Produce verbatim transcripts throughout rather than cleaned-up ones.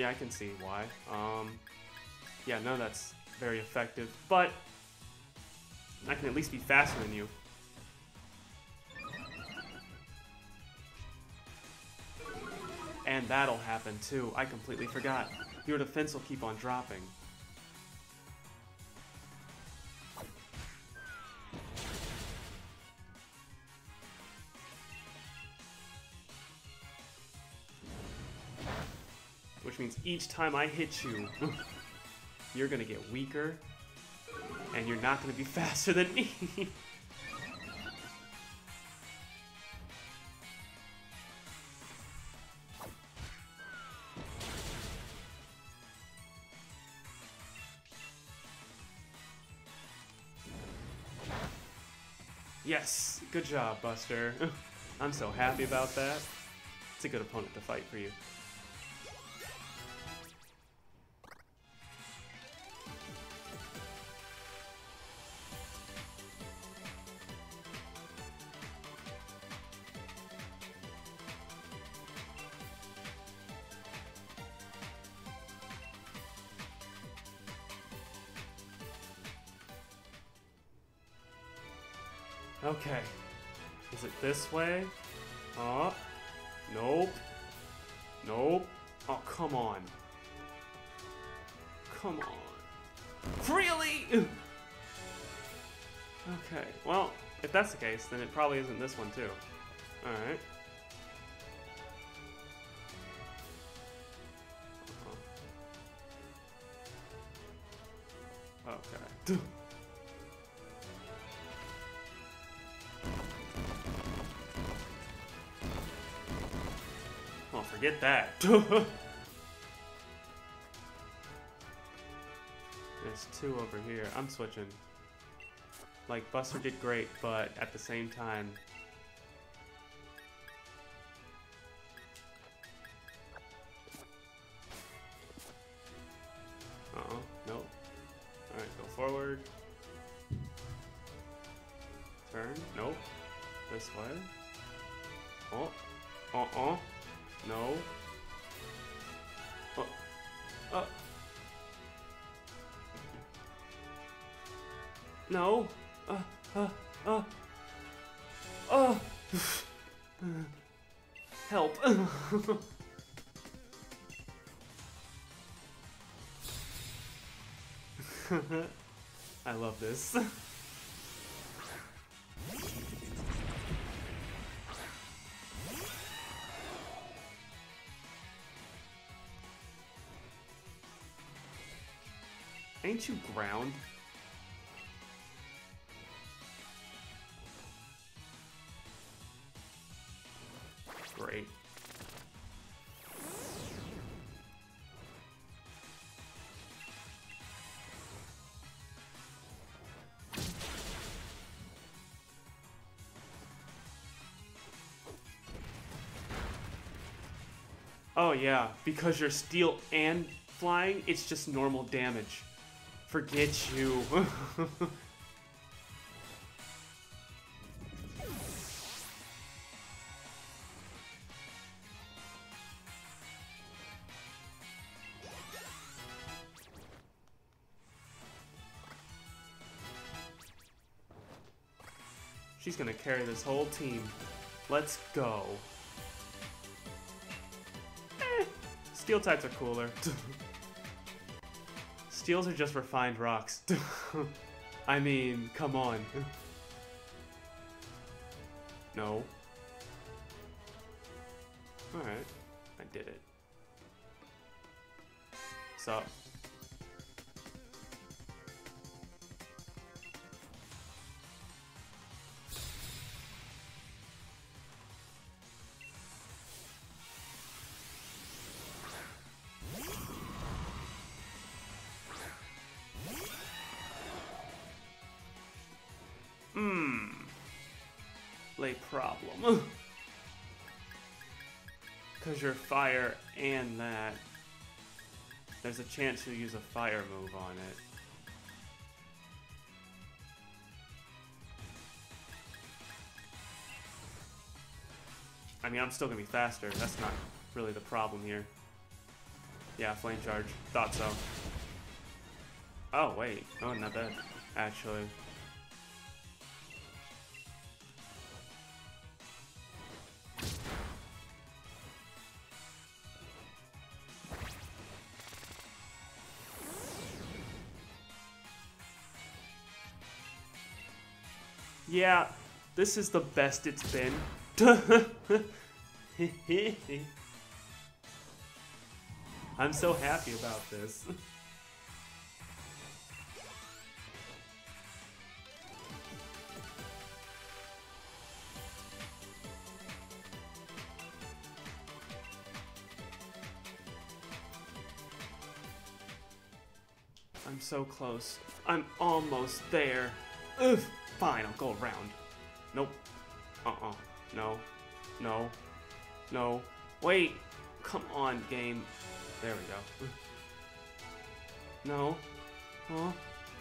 Yeah, I can see why. Um, yeah, no, that's very effective, but I can at least be faster than you. And that'll happen too. I completely forgot. Your defense will keep on dropping. Which means each time I hit you, you're gonna get weaker, and you're not gonna be faster than me. Yes, good job, Buster. I'm so happy about that. It's a good opponent to fight for you. Okay. Is it this way? Oh. Nope. Nope. Oh, come on. Come on. Really? Okay. Well, if that's the case, then it probably isn't this one, too. Alright. Uh-huh. Okay. Oh, forget that. There's two over here. I'm switching. Like, Buster did great, but at the same time... Uh-oh. Nope. Alright, go forward. Turn. Nope. This way. Oh. Uh-uh. No. Oh. Uh. No. Uh. Uh. Uh. Oh. Help. I love this. Ain't you ground? Great. Oh yeah, because you're steel and flying, it's just normal damage. Forget you. She's gonna carry this whole team. Let's go. Eh, steel types are cooler. Steels are just refined rocks. I mean, come on. No. Alright. I did it. Sup? Hmm. Lay problem. Because you're fire and that. There's a chance you'll use a fire move on it. I mean, I'm still gonna be faster. That's not really the problem here. Yeah, flame charge. Thought so. Oh, wait. Oh, not bad. Actually. Yeah, this is the best it's been. I'm so happy about this. I'm so close. I'm almost there. Ugh. Fine, I'll go around. Nope. Uh-uh. No. No. No. Wait. Come on, game. There we go. No. Huh?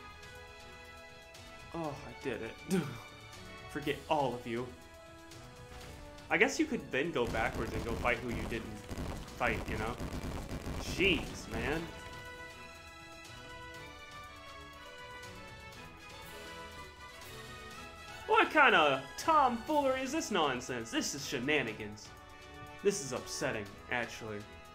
Oh, I did it. Forget all of you. I guess you could then go backwards and go fight who you didn't fight, you know? Jeez, man. What kind of tomfoolery is this nonsense? This is shenanigans. This is upsetting, actually.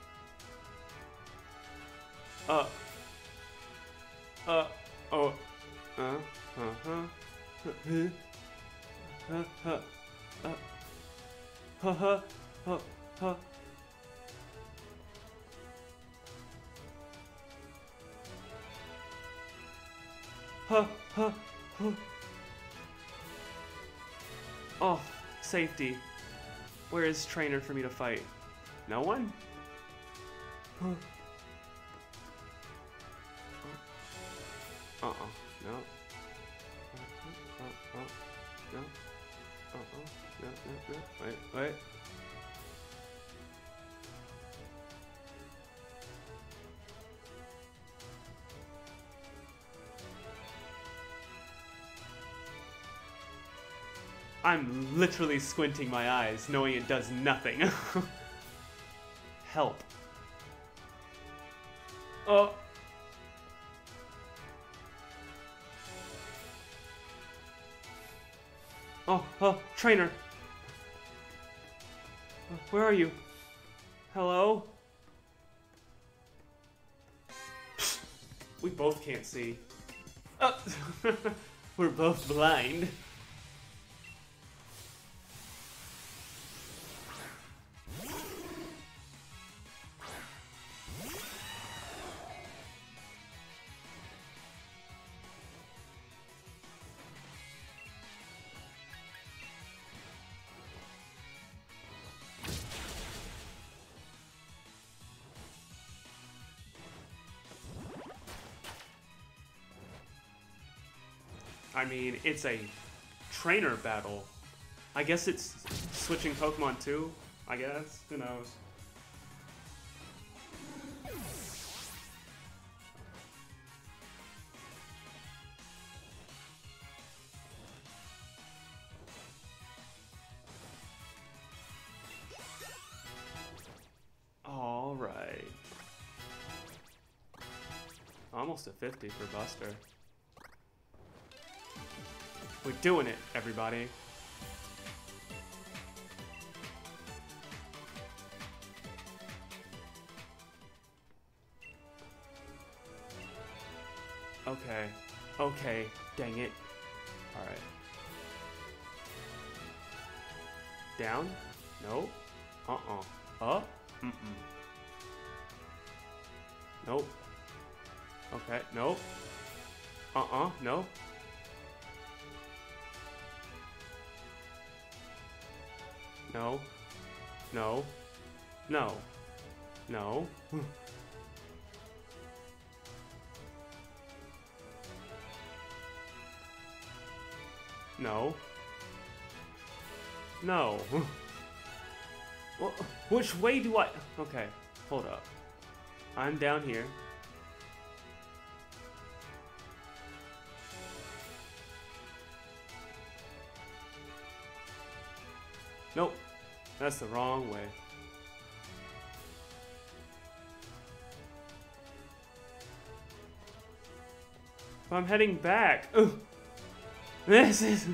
Uh. Uh. Oh. Uh. Uh. Huh. Huh. Huh. Huh. Uh. Huh. Huh. Huh. Huh. Huh. Huh. Huh. Oh, safety. Where is trainer for me to fight? No one? Huh. Uh-uh. No. Uh-uh. Uh-uh. No. Uh-uh. No, no, no. Wait, wait. I'm literally squinting my eyes, knowing it does nothing. Help. Oh. Oh, oh, trainer. Where are you? Hello? We both can't see. Oh. We're both blind. I mean, it's a trainer battle. I guess it's switching Pokemon too, I guess. Who knows? Alright. Almost a fifty for Buster. We're doing it, everybody. Okay. Okay. Dang it. Alright. Down? No. Uh-uh. Up? Mm-mm. Nope. Okay. Nope. Uh-uh. No. No. No. No. No. No. No. Well, which way do I... Okay, hold up. I'm down here. Nope. That's the wrong way. But I'm heading back. Ugh. This is...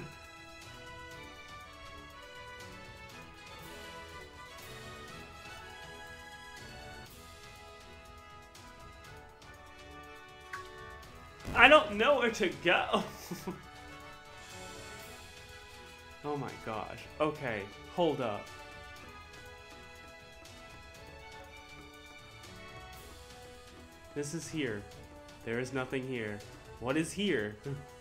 I don't know where to go. Oh my gosh. Okay, hold up. This is here. There is nothing here. What is here?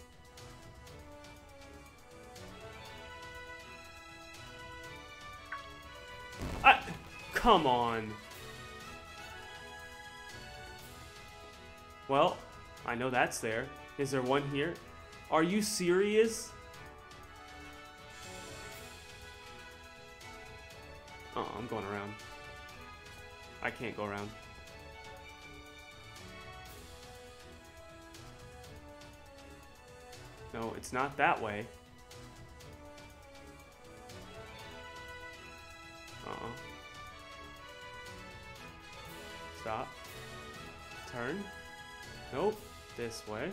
I, come on. Well, I know that's there. Is there one here? Are you serious? Oh, I'm going around. I can't go around. No, it's not that way. Uh-uh. Stop. Turn. Nope. This way.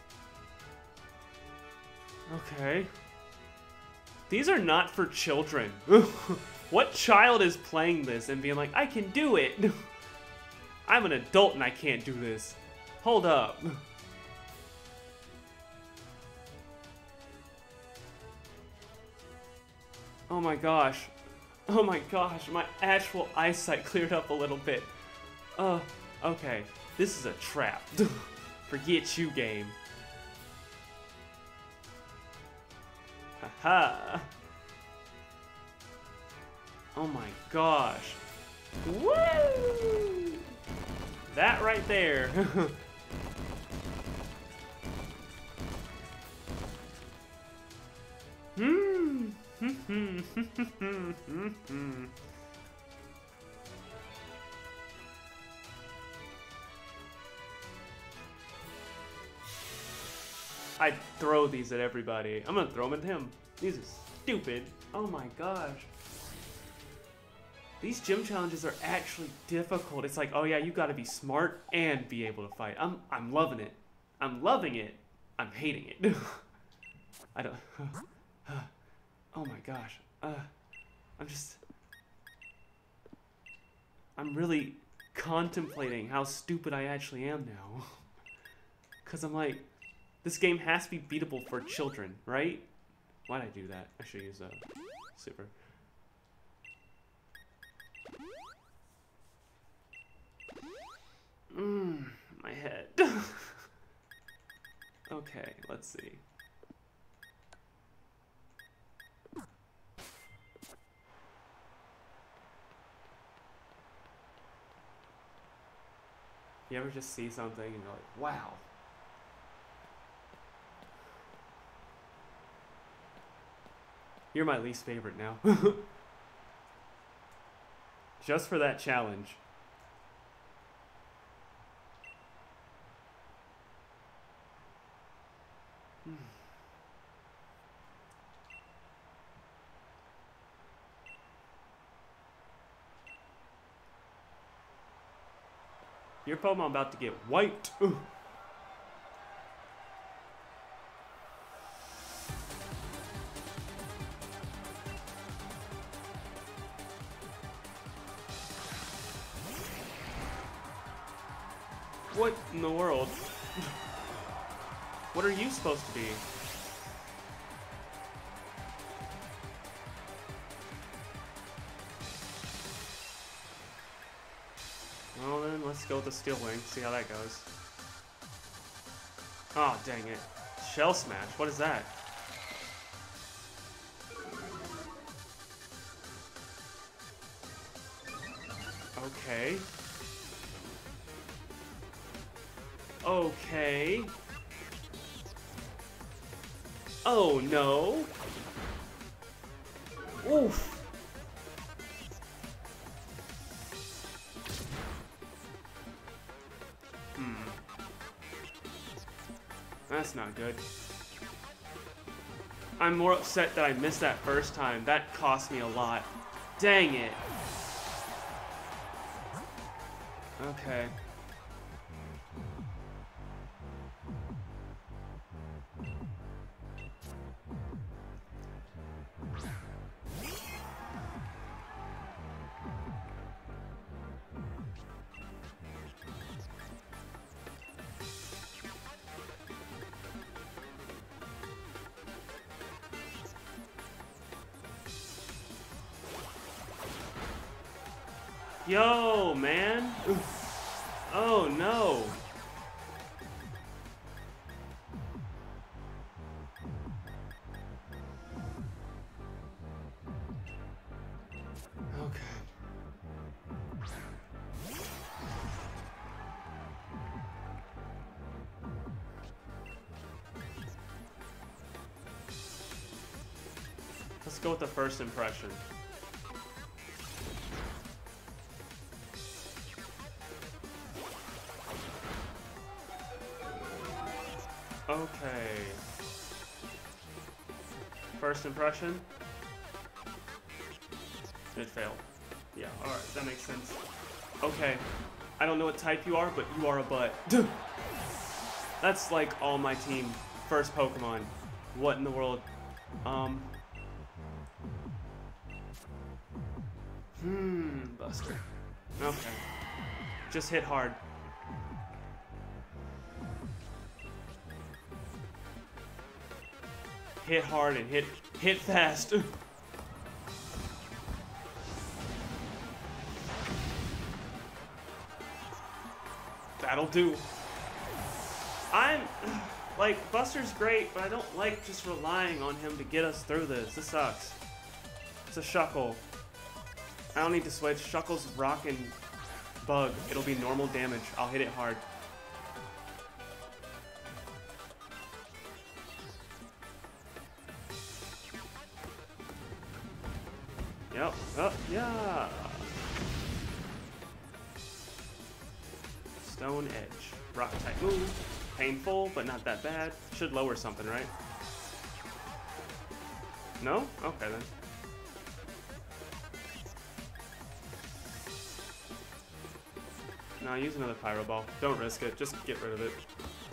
Okay. These are not for children. What child is playing this and being like, I can do it? I'm an adult and I can't do this. Hold up. Oh my gosh. Oh my gosh, my actual eyesight cleared up a little bit. Uh, okay. This is a trap. Forget you, game. Haha. Oh my gosh. Woo! That right there. Hmm. I'd throw these at everybody. I'm gonna throw them at him. These are stupid. Oh my gosh. These gym challenges are actually difficult. It's like, oh yeah, you gotta be smart and be able to fight. I'm I'm loving it. I'm loving it. I'm hating it. I don't oh my gosh. Uh I'm just I'm really contemplating how stupid I actually am now. Cause I'm like, this game has to be beatable for children, right? Why'd I do that? I should use a super. Mmm, my head. Okay, let's see. You ever just see something and you're like, wow. You're my least favorite now. Just for that challenge. Your Pokemon about to get wiped. Ooh. What in the world? What are you supposed to be? Well then, let's go with the Steel Wing, see how that goes. Oh, dang it. Shell Smash, what is that? Okay. Okay. Oh no. Oof. Hmm. That's not good. I'm more upset that I missed that first time. That cost me a lot. Dang it. Okay. Yo, man. Oh, no. Okay. Let's go with the first impression. Okay. First impression? It failed. Yeah, alright, that makes sense. Okay. I don't know what type you are, but you are a butt. That's like all my team. First Pokemon. What in the world? Um. Hmm, Buster. Okay. Just hit hard. Hit hard and hit hit fast. That'll do. I'm like, Buster's great, but I don't like just relying on him to get us through this. This sucks. It's a Shuckle. I don't need to switch. Shuckle's rock and bug. It'll be normal damage. I'll hit it hard. Yep. Oh, yeah. Stone Edge. Rock type move. Painful, but not that bad. Should lower something, right? No? Okay, then. No, use another Pyro Ball. Don't risk it. Just get rid of it.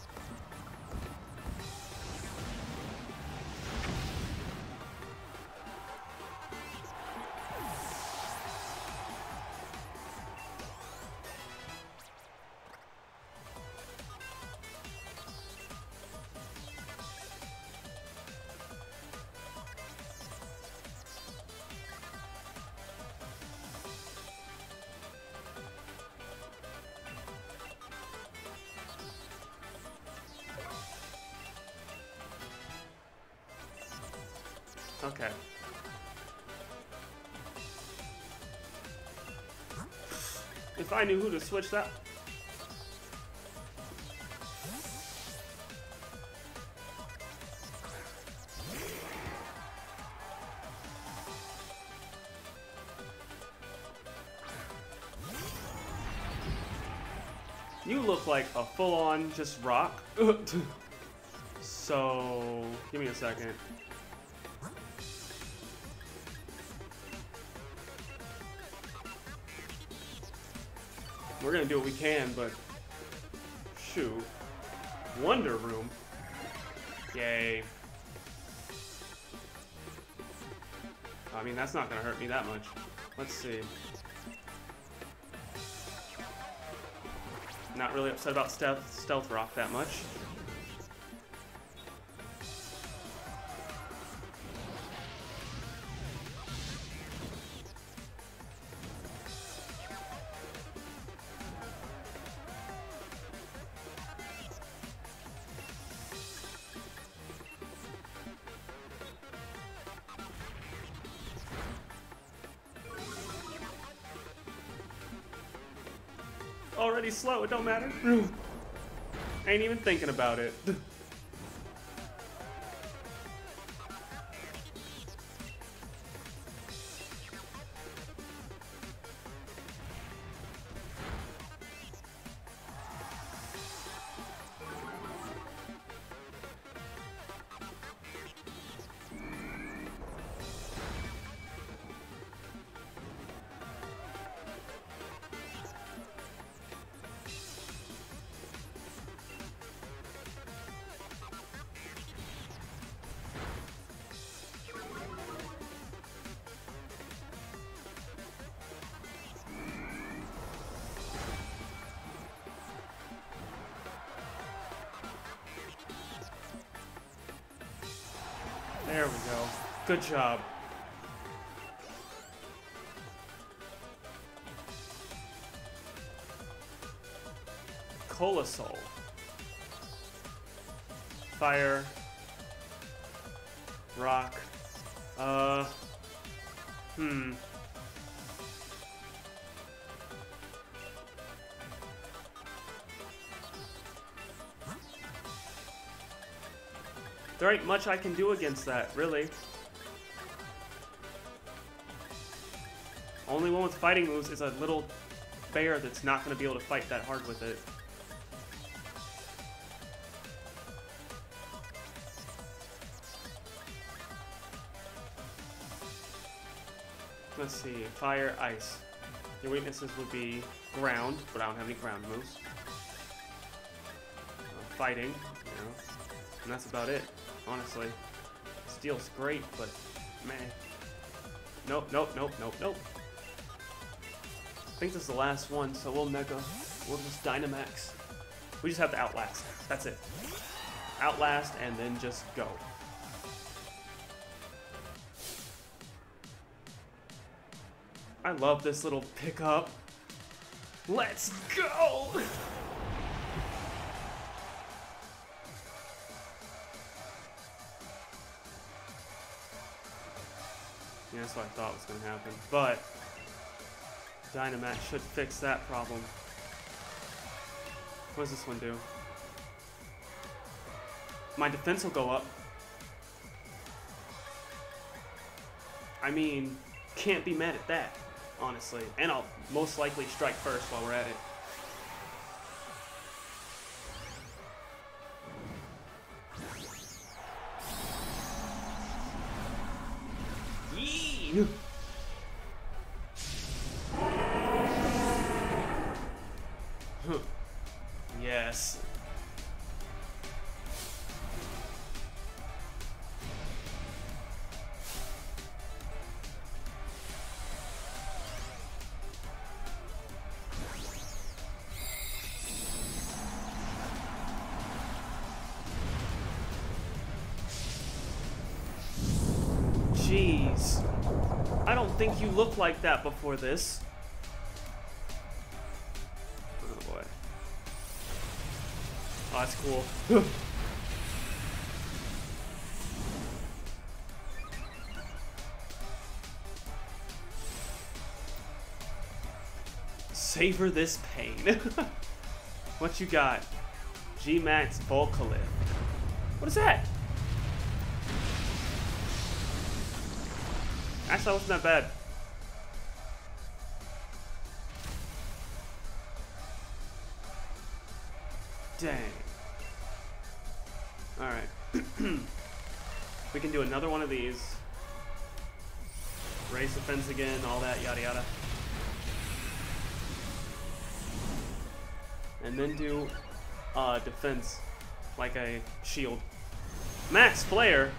Okay. If I knew who to switch that... You look like a full-on just rock. So, give me a second. We're gonna do what we can, but shoot. Wonder Room. Yay. I mean, that's not gonna hurt me that much. Let's see. Not really upset about stealth, stealth rock that much. Already slow, it don't matter. Ain't even thinking about it. There we go. Good job. Colasol. Fire. Rock. Uh. Hmm. There ain't much I can do against that, really. Only one with fighting moves is a little bear that's not going to be able to fight that hard with it. Let's see, fire, ice. Your weaknesses would be ground, but I don't have any ground moves. Uh, fighting, you know, and that's about it, honestly. Steel's great, but meh. Nope, nope, nope, nope, nope. I think this is the last one, so we'll Mega. We'll just Dynamax. We just have to Outlast. That's it. Outlast and then just go. I love this little pickup. Let's go! Yeah, that's what I thought was going to happen. But Dynamax should fix that problem. What does this one do? My defense will go up. I mean, can't be mad at that, honestly. And I'll most likely strike first while we're at it. Yee! Yes. Jeez. I don't think you looked like that before this. Oh boy. Oh, that's cool. Savor this pain. What you got? G-Max Volcalith. What is that? Actually, that wasn't that bad. Dang. Alright. We can do another one of these. Raise defense again, all that, yada yada. And then do uh, defense like a shield. Max Flare?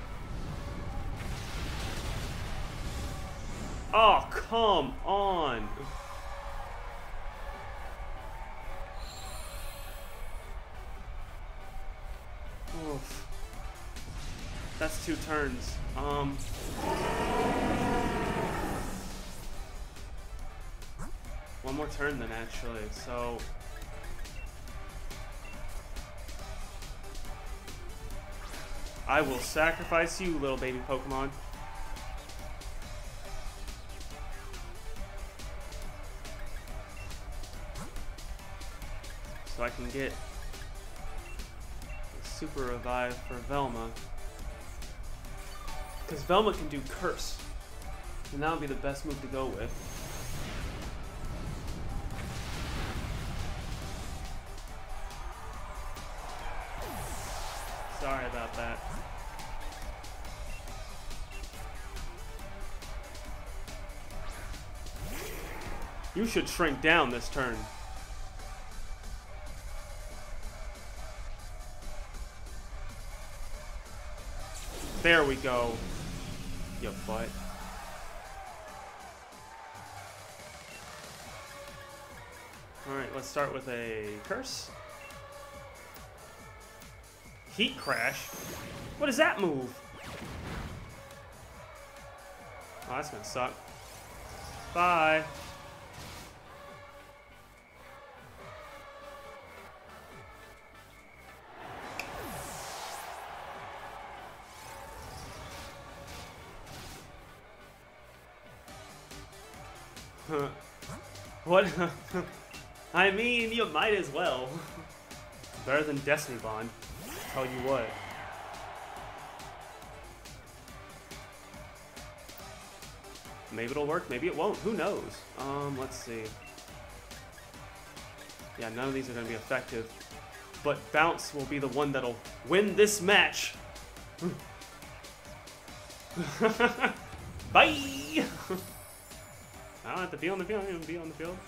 Oh, come on. Oof. That's two turns. Um. One more turn then, actually. So. I will sacrifice you, little baby Pokemon. So I can get a Super Revive for Velma. Because Velma can do Curse. And that would be the best move to go with. Sorry about that. You should shrink down this turn. There we go. You butt. Alright, let's start with a Curse. Heat Crash? What is that move? Oh, that's gonna suck. Bye. What? I mean, you might as well. Better than Destiny Bond. Tell you what. Maybe it'll work, maybe it won't. Who knows? Um, let's see. Yeah, none of these are going to be effective. But Bounce will be the one that'll win this match. Bye! I don't have to be on the field. I don't have to be on the field.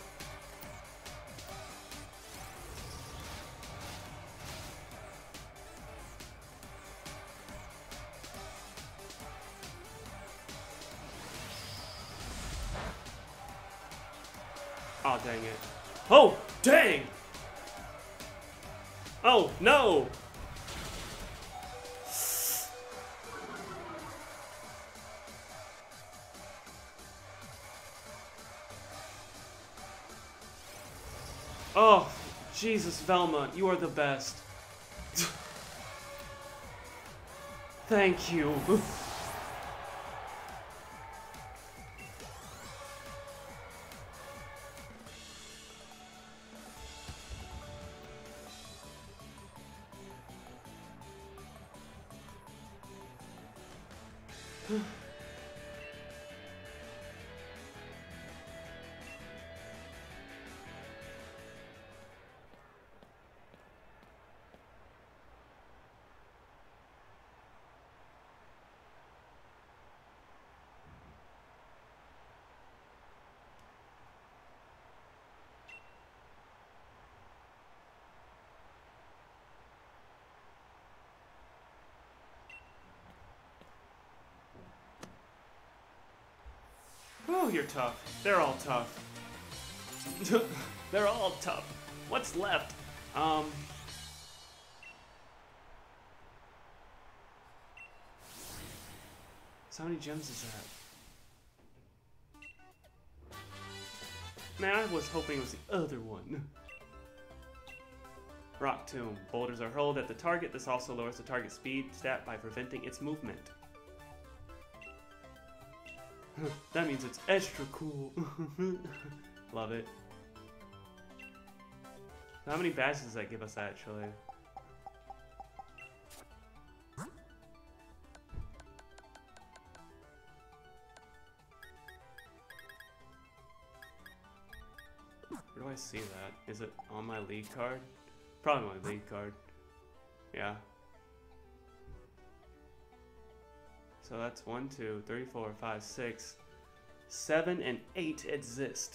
Oh, dang it. Oh, dang! Oh, no! Oh, Jesus, Velma, you are the best. Thank you. Oh, you're tough. They're all tough. They're all tough. What's left? Um... So how many gems is that? Man, I was hoping it was the other one. Rock Tomb. Boulders are hurled at the target. This also lowers the target speed stat by preventing its movement. That means it's extra cool. Love it. How many badges does that give us, actually? Where do I see that? Is it on my league card? Probably my league card. Yeah. So that's one, two, three, four, five, six, seven, and eight exist.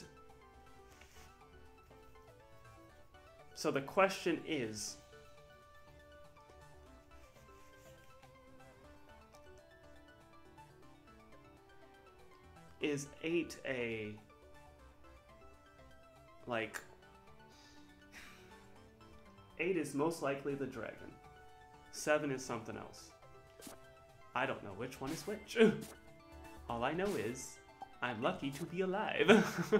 So the question is, is eight a, like, eight is most likely the dragon. Seven is something else. I don't know which one is which. All I know is, I'm lucky to be alive.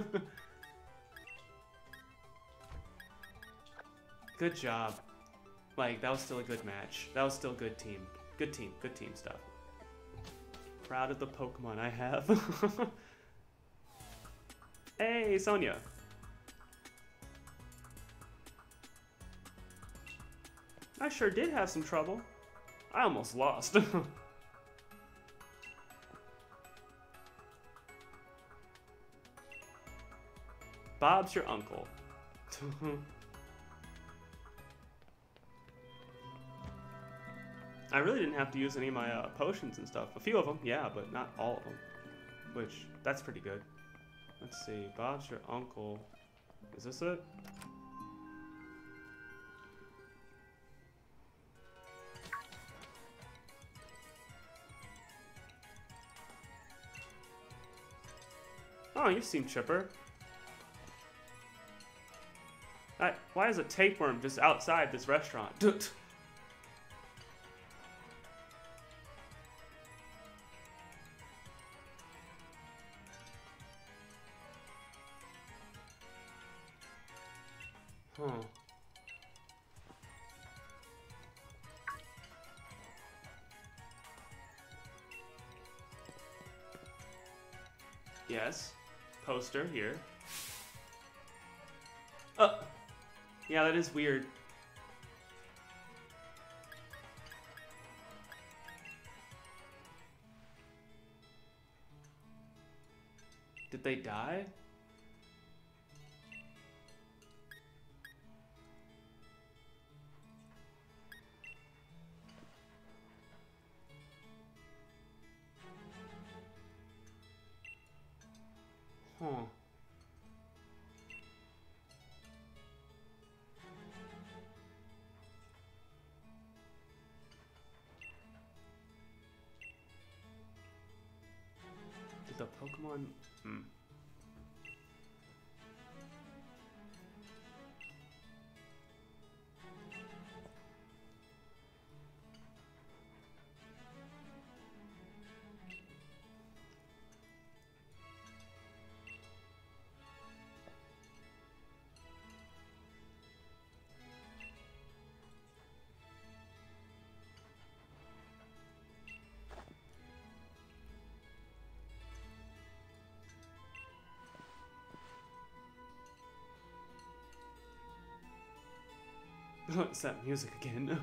Good job. Like, that was still a good match. That was still good team. Good team. Good team stuff. Proud of the Pokemon I have. Hey, Sonia. I sure did have some trouble. I almost lost. Bob's your uncle. I really didn't have to use any of my uh, potions and stuff. A few of them, yeah, but not all of them. Which, that's pretty good. Let's see. Bob's your uncle. Is this it? Oh, you seem chipper. Uh, why is a tapeworm just outside this restaurant? Huh. Yes. poster here. Uh, yeah, that is weird. Did they die? Huh. Did the Pokemon... Hmm. It's that music again.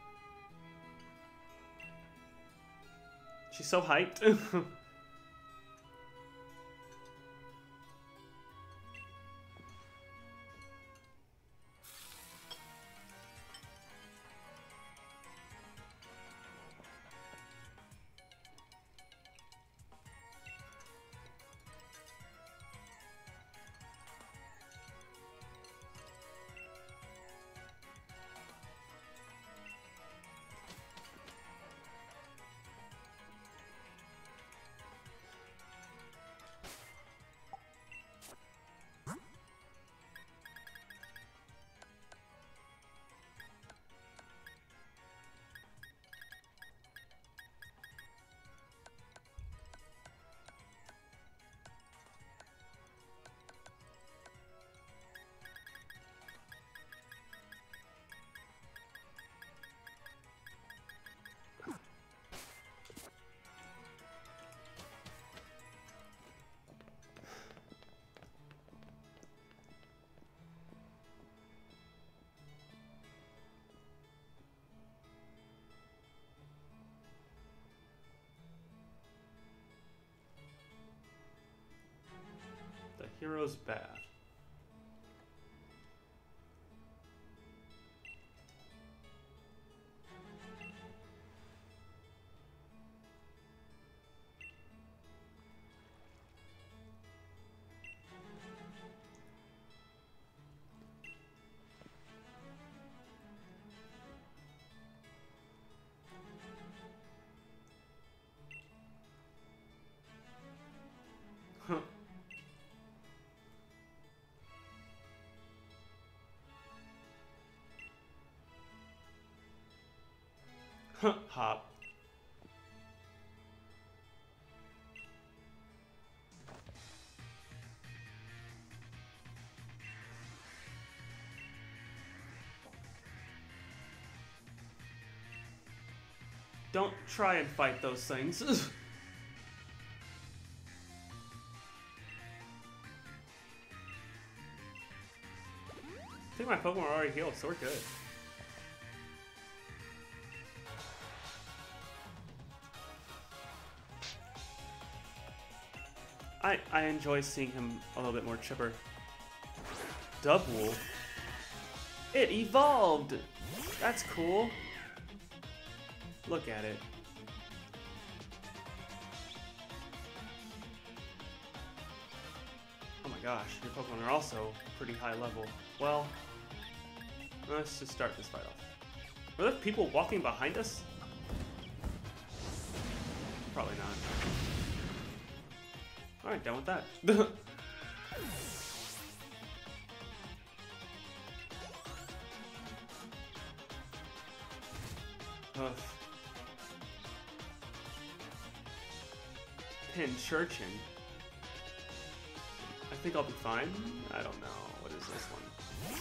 She's so hyped. The hero's bath. Huh. Hop. Don't try and fight those things. I think my Pokemon are already healed, so we're good. I, I enjoy seeing him a little bit more chipper. Dubwool? It evolved! That's cool. Look at it. Oh my gosh, your Pokemon are also pretty high level. Well, let's just start this fight off. Were there people walking behind us? Probably not. Alright, done with that. Ugh. Pincurchin. I think I'll be fine. I don't know. What is this one?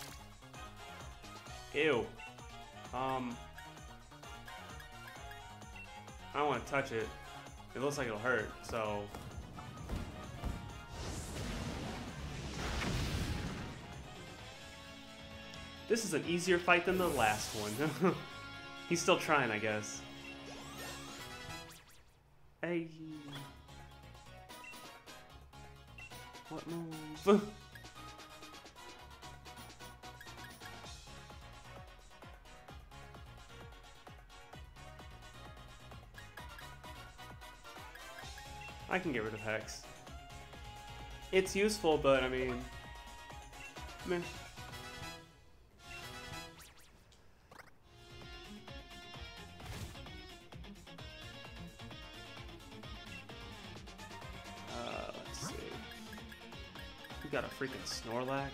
Ew. Um. I don't want to touch it. It looks like it'll hurt, so. This is an easier fight than the last one. He's still trying, I guess. Hey. What move? I can get rid of Hex. It's useful, but I mean, meh. Uh, let's see. We got a freaking Snorlax.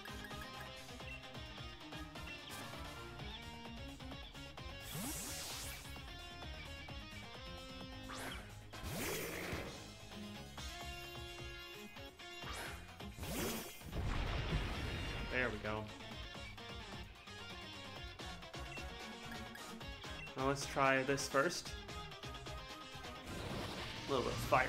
There we go. Now let's try this first. A little bit of fire.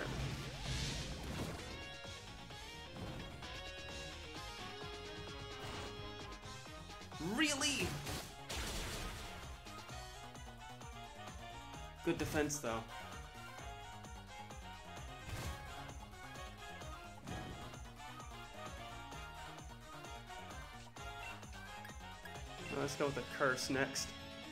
Really? Good defense though. Let's go with the curse next.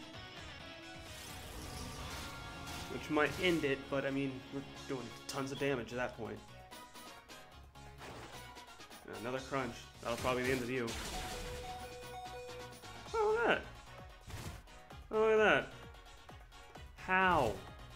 Which might end it, but I mean, we're doing tons of damage at that point. Another crunch. That'll probably be the end of you. Oh, look at that. Oh, look at that. How?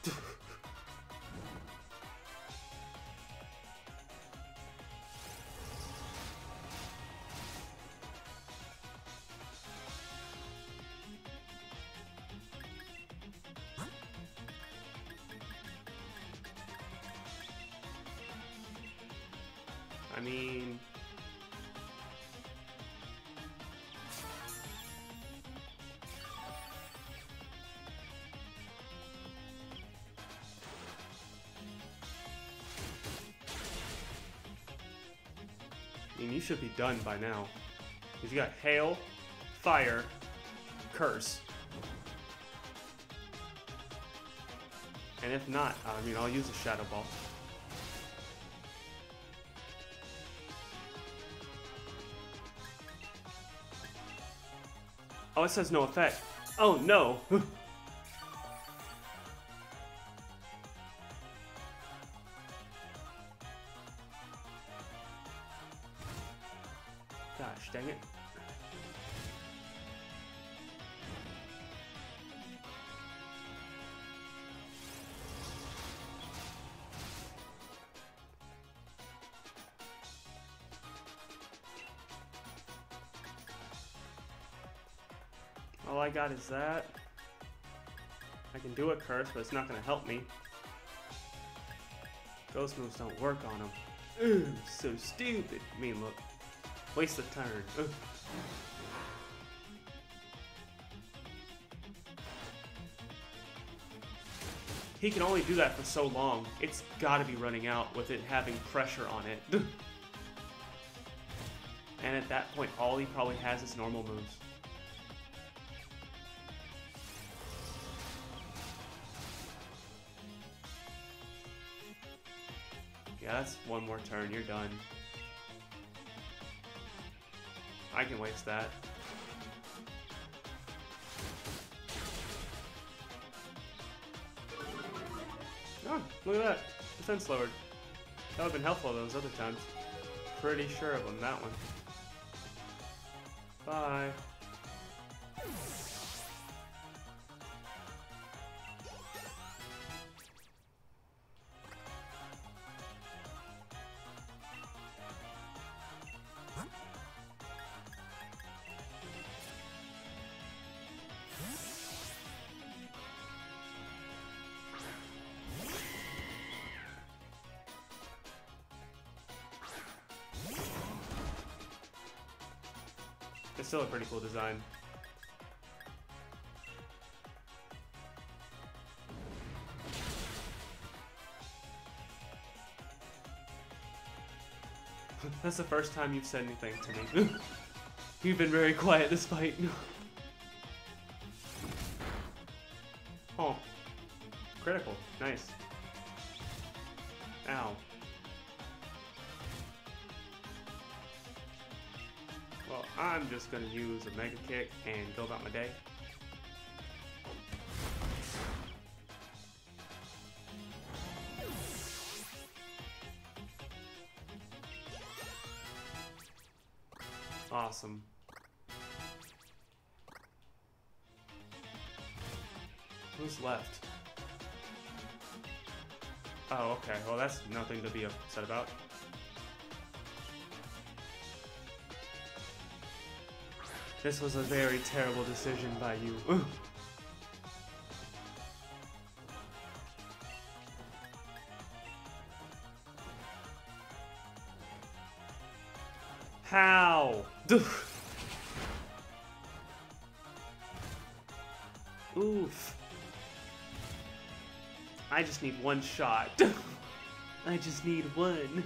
I mean... I mean, you should be done by now. Because you got Hail, Fire, Curse. And if not, I mean, I'll use a Shadow Ball. Oh, it says no effect. Oh, no. Gosh, dang it. All I got is that. I can do a curse, but it's not going to help me. Ghost moves don't work on him. Ugh, so stupid. I mean, look. Waste of turn. Ugh. He can only do that for so long. It's got to be running out with it having pressure on it. And at that point, all he probably has is normal moves. Yeah, that's one more turn. You're done. I can waste that. Oh, look at that. Defense lowered. That would have been helpful those other times. Pretty sure of them, that one. Bye. It's still a pretty cool design. That's the first time you've said anything to me. You've been very quiet this fight. Oh. Critical. Nice. Ow. Well, I'm just gonna use a Mega Kick and go about my day. Awesome. Who's left? Oh, okay. Well, that's nothing to be upset about. This was a very terrible decision by you. Ugh. How? Oof. I just need one shot. I just need one.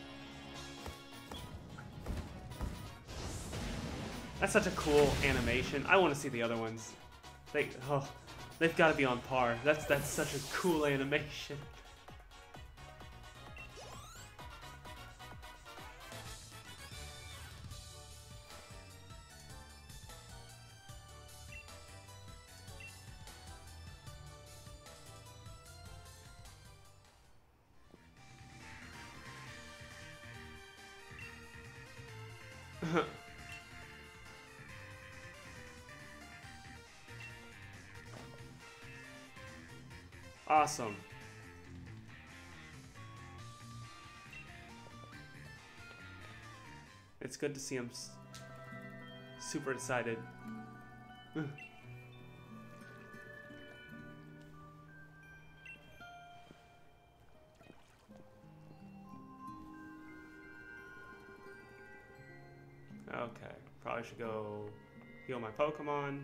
That's such a cool animation. I want to see the other ones. They, oh, they've got to be on par. That's that's such a cool animation. Awesome. It's good to see him s super excited. Okay, probably should go heal my Pokemon.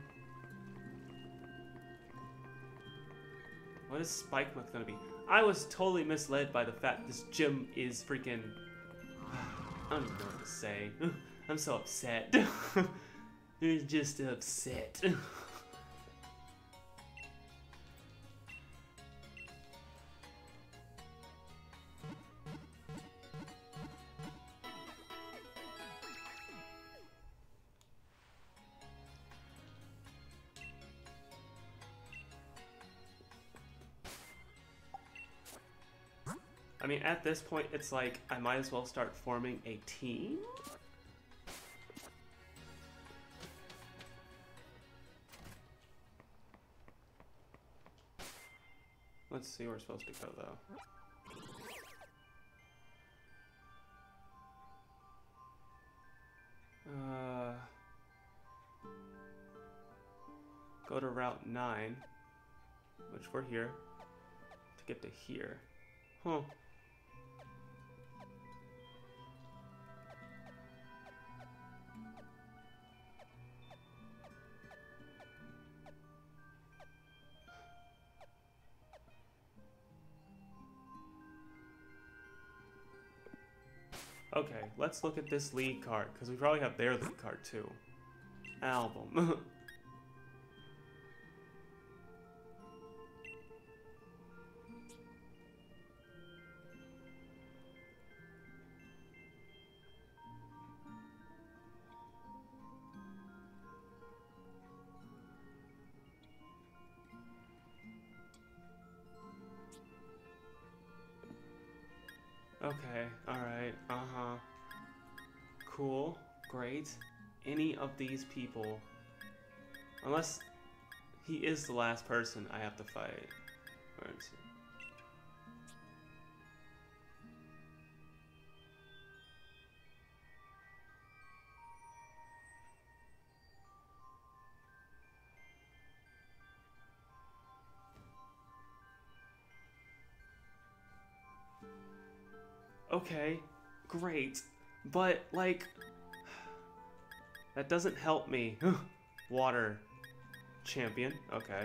What is Spike Month gonna be? I was totally misled by the fact this gym is freaking... I don't even know what to say. I'm so upset. I'm just upset. I mean, at this point, it's like, I might as well start forming a team? Let's see where we're supposed to go, though. Uh, go to Route nine, which we're here, to get to here. Huh. Okay, let's look at this league card, because we probably have their league card too. Album. Okay, alright, uh-huh. Cool, great. Any of these people, unless he is the last person I have to fight. Where is he? Okay, great, but, like, that doesn't help me. Water champion, okay.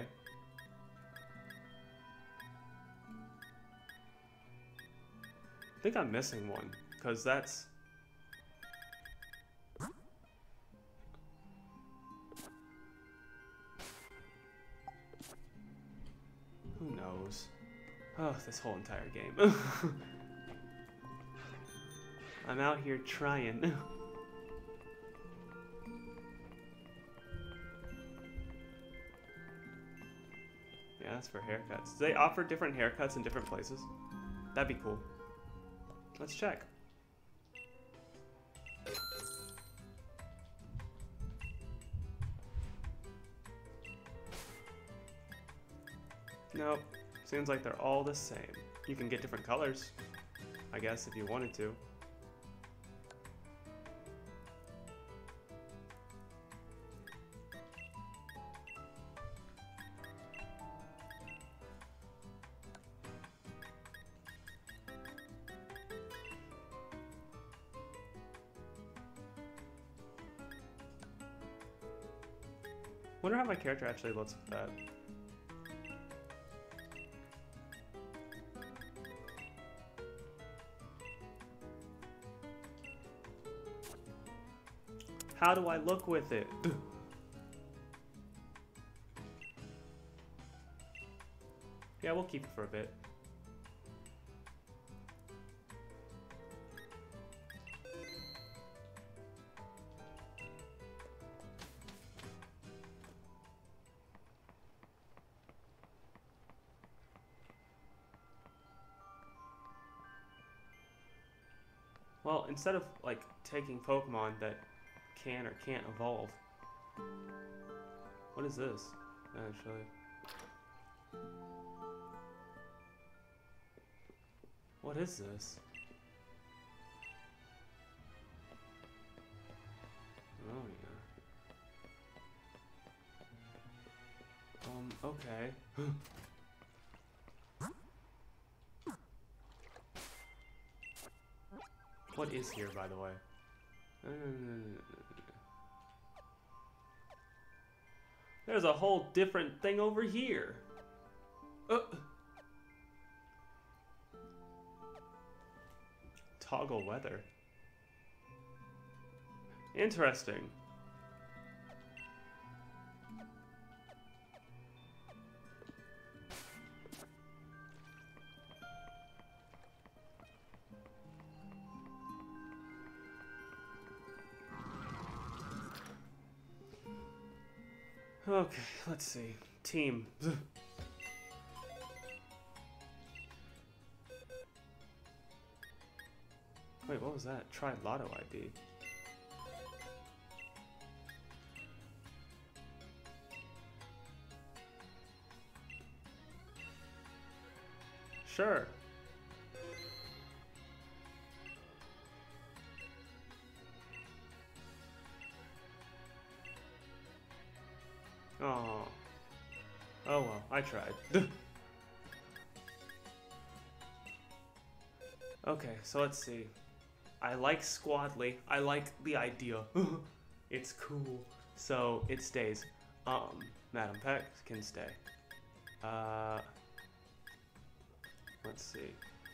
I think I'm missing one, because that's... Oh, this whole entire game. I'm out here trying. Yeah, that's for haircuts. Do they offer different haircuts in different places? That'd be cool. Let's check. Nope. Seems like they're all the same. You can get different colors, I guess, if you wanted to. Wonder how my character actually looks with that. How do I look with it? Yeah, we'll keep it for a bit. Well, instead of, like, taking Pokemon that can or can't evolve. What is this, actually? What is this? Oh, yeah. Um, okay. What is here, by the way? Uh, there's a whole different thing over here. Uh. Toggle weather. Interesting. Okay, let's see. Team. Wait, what was that? Try Lotto I D. Sure. Oh. Oh well, I tried. Okay, so let's see. I like Squadly. I like the idea. It's cool. So it stays. Um, Madam Peck can stay. Uh, let's see.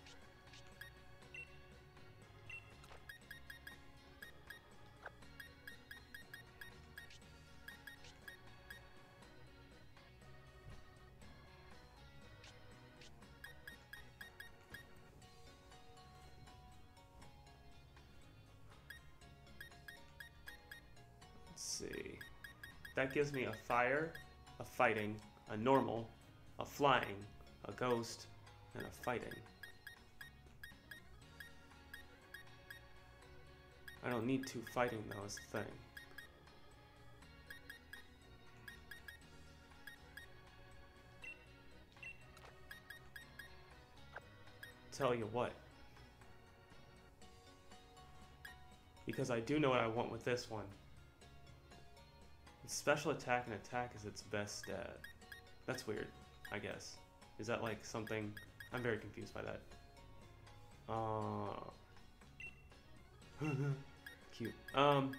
See. That gives me a fire, a fighting, a normal, a flying, a ghost, and a fighting. I don't need two fighting though, is the thing. Tell you what. Because I do know what I want with this one. Special attack and attack is its best stat. That's weird, I guess. Is that like something... I'm very confused by that. Uh... Cute. Um...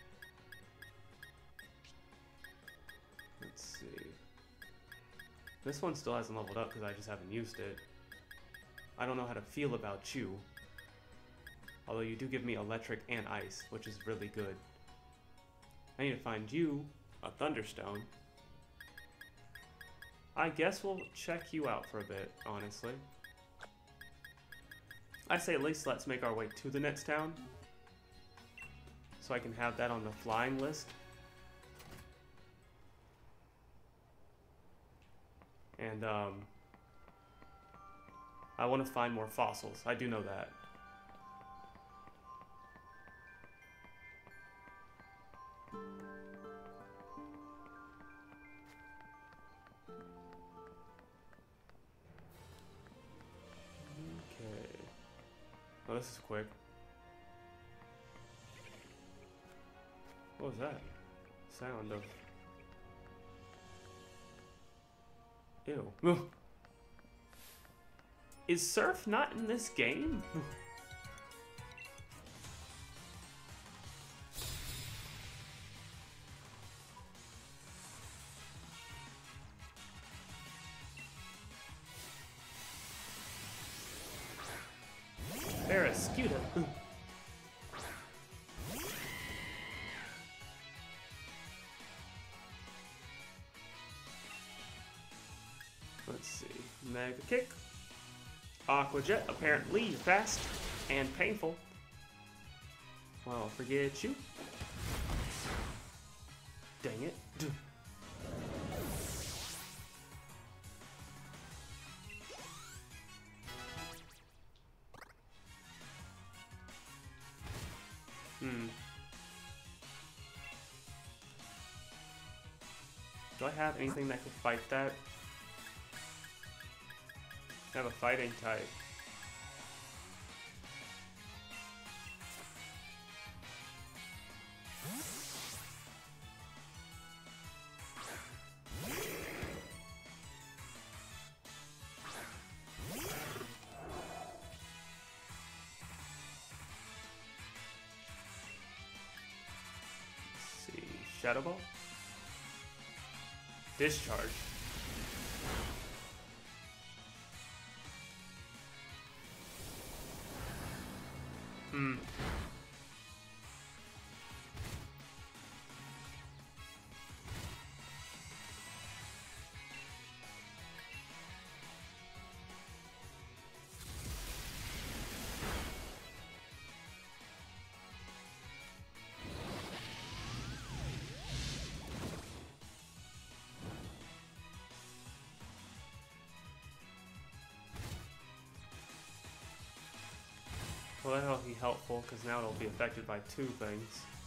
Let's see. This one still hasn't leveled up because I just haven't used it. I don't know how to feel about you. Although you do give me electric and ice, which is really good. I need to find you a Thunderstone. I guess we'll check you out for a bit, honestly. I say at least let's make our way to the next town, so I can have that on the flying list. And, um... I want to find more fossils. I do know that. Okay. Oh, this is quick. What was that? Sound of... Ew. Is Surf not in this game? Barraskewda. Let's see. Mega Kick. Aqua Jet, apparently fast and painful. Well, forget you. Dang it. Hmm. Do I have anything that could fight that? I have a fighting type. Let's see, Shadow Ball? Discharge. Hmm. Well, that'll be helpful, because now it'll be affected by two things.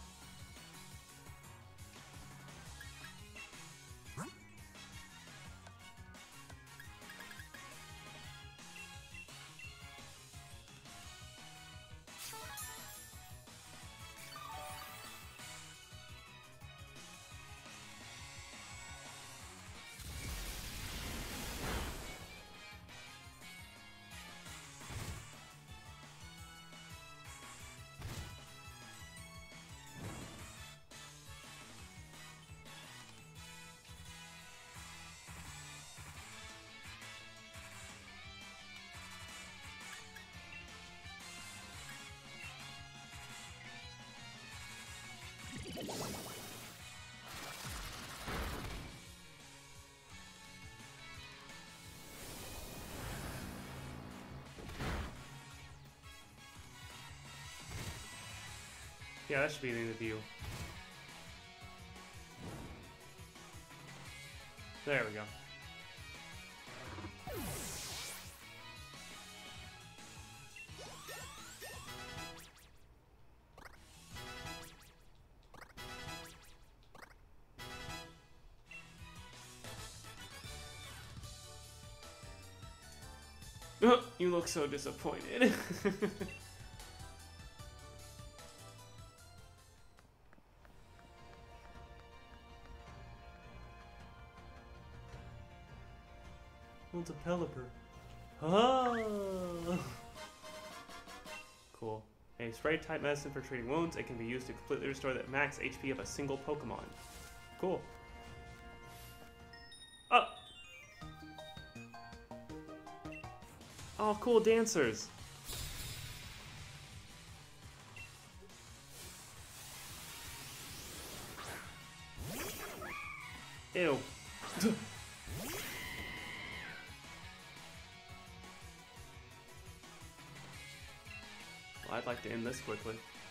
Yeah, that should be the end of the view. There we go. You look so disappointed. What's a Pelipper? Oh! Cool. A spray type medicine for treating wounds. It can be used to completely restore the max H P of a single Pokemon. Cool. Oh! Oh, cool dancers. Ew. Well, I'd like to end this quickly.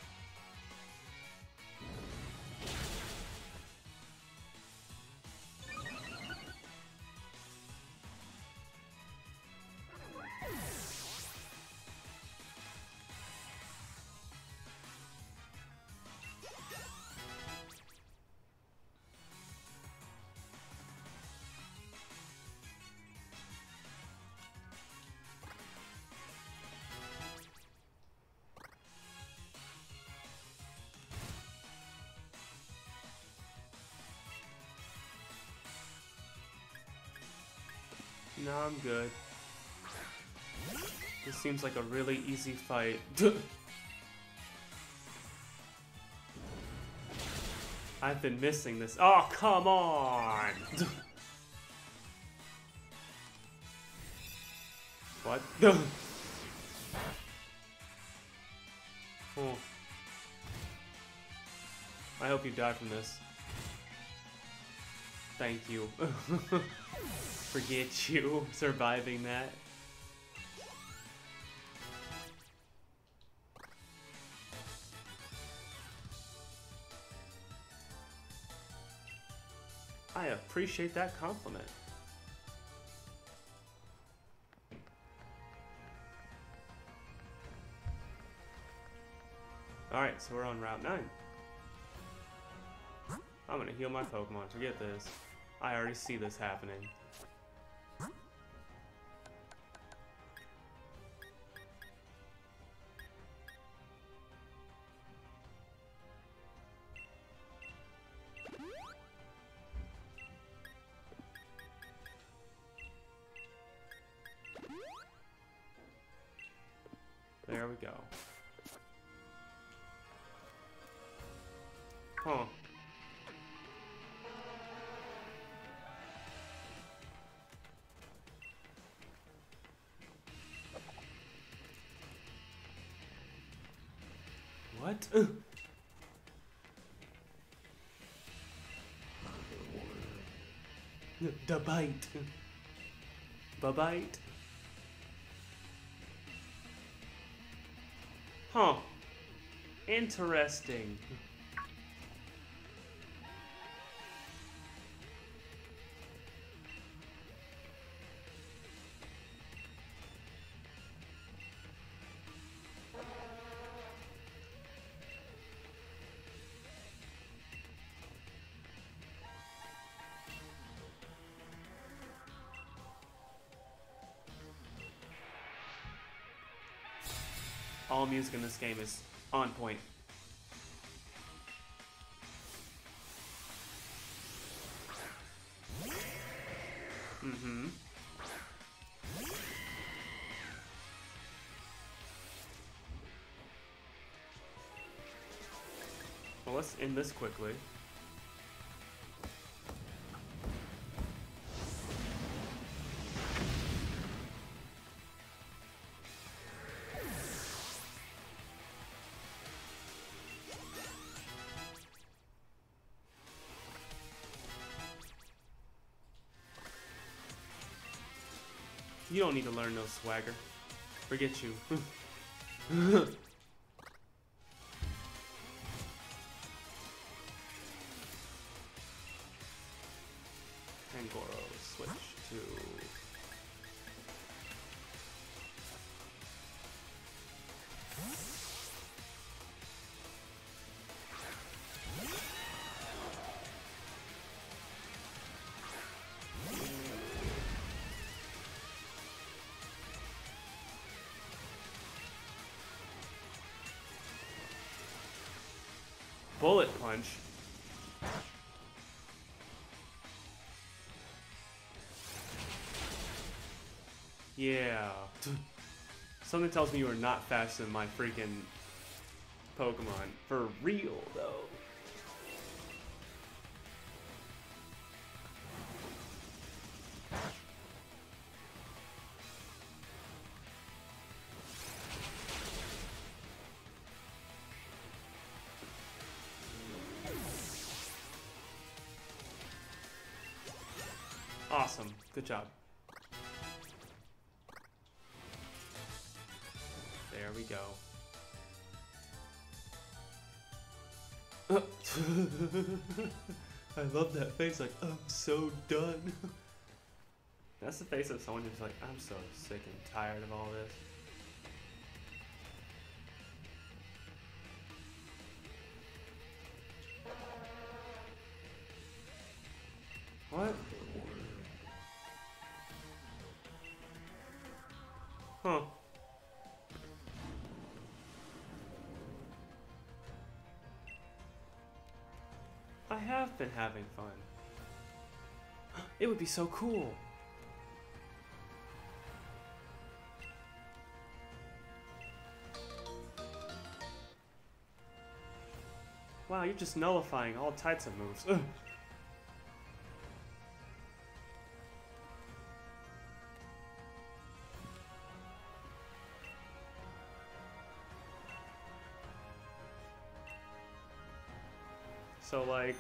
No, I'm good. This seems like a really easy fight. I've been missing this. Oh, come on! What? Oh. I hope you die from this. Thank you. Forget you surviving that. I appreciate that compliment. Alright, so we're on Route nine. I'm gonna heal my Pokemon. Forget this. I already see this happening. There we go. Huh. What? The bite. The bite. Huh. Interesting. All music in this game is on point. Mm-hmm. Well, let's end this quickly. You don't need to learn no swagger. Forget you. Tangoro, switch to... Bullet punch. Yeah. Something tells me you are not faster than my freaking Pokemon. For real, though. Awesome. Good job. There we go. I love that face, like, I'm so done. That's the face of someone who's like, I'm so sick and tired of all this. What? Huh. I have been having fun. It would be so cool. Wow, you're just nullifying all types of moves. Ugh. So like,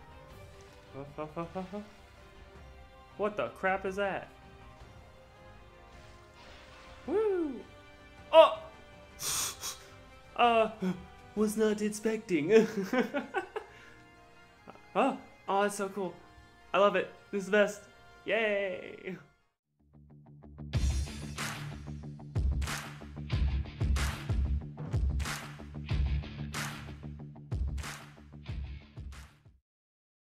what the crap is that? Woo! Oh! uh, was not expecting. Oh, oh, that's so cool. I love it. This is the best. Yay!